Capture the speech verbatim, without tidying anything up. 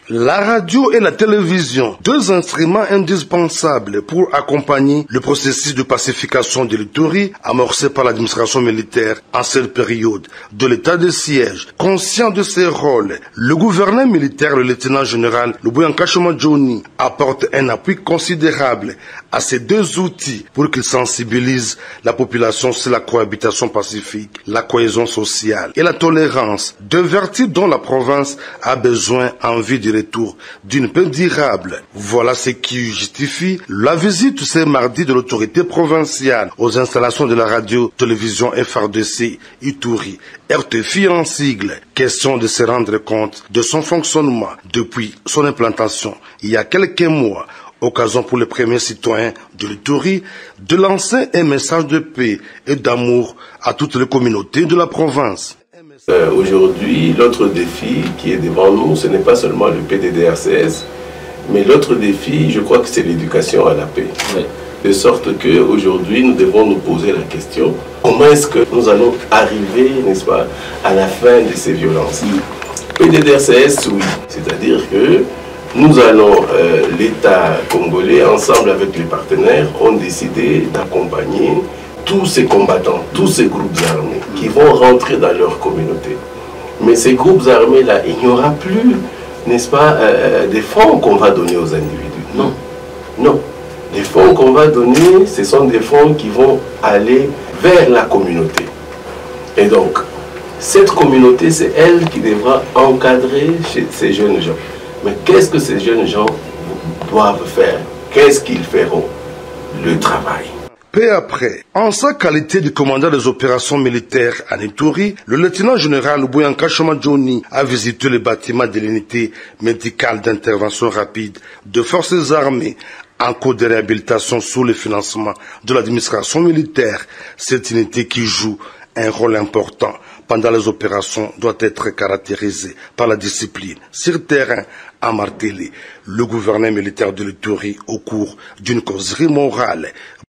La radio et la télévision, deux instruments indispensables pour accompagner le processus de pacification de l'Ituri amorcé par l'administration militaire en cette période de l'état de siège. Conscient de ses rôles, le gouverneur militaire, le lieutenant-général Lubuya Nkashama Johnny, apporte un appui considérable à ces deux outils pour qu'ils sensibilisent la population sur la cohabitation pacifique, la cohésion sociale et la tolérance, deux vertus dont la province a besoin en vue du retour d'une paix durable. Voilà ce qui justifie la visite ce mardi de l'autorité provinciale aux installations de la radio-télévision F R D C Ituri, R T F I en sigle. Question de se rendre compte de son fonctionnement depuis son implantation il y a quelques mois. Occasion pour les premiers citoyens de l'Ituri de lancer un message de paix et d'amour à toutes les communautés de la province. Euh, Aujourd'hui, l'autre défi qui est devant nous, ce n'est pas seulement le P D D R C S, mais l'autre défi, je crois que c'est l'éducation à la paix. Oui. De sorte qu'aujourd'hui, nous devons nous poser la question, comment est-ce que nous allons arriver, n'est-ce pas, à la fin de ces violences? P D D R C S, oui, c'est-à-dire que nous allons, euh, l'État congolais, ensemble avec les partenaires, ont décidé d'accompagner tous ces combattants, tous ces groupes armés qui vont rentrer dans leur communauté. Mais ces groupes armés-là, il n'y aura plus, n'est-ce pas, euh, des fonds qu'on va donner aux individus. Non, non. Les fonds qu'on va donner, ce sont des fonds qui vont aller vers la communauté. Et donc, cette communauté, c'est elle qui devra encadrer ces jeunes gens. Mais qu'est-ce que ces jeunes gens doivent faire? Qu'est-ce qu'ils feront? Le travail. Peu après, en sa qualité de commandant des opérations militaires à Ituri, le lieutenant-général Lubuya Nkashama Johnny a visité le bâtiment de l'unité médicale d'intervention rapide de forces armées en cours de réhabilitation sous le financement de l'administration militaire. Cette unité qui joue un rôle important pendant les opérations doit être caractérisée par la discipline sur terrain, a martelé le gouverneur militaire de l'Ituri au cours d'une causerie morale.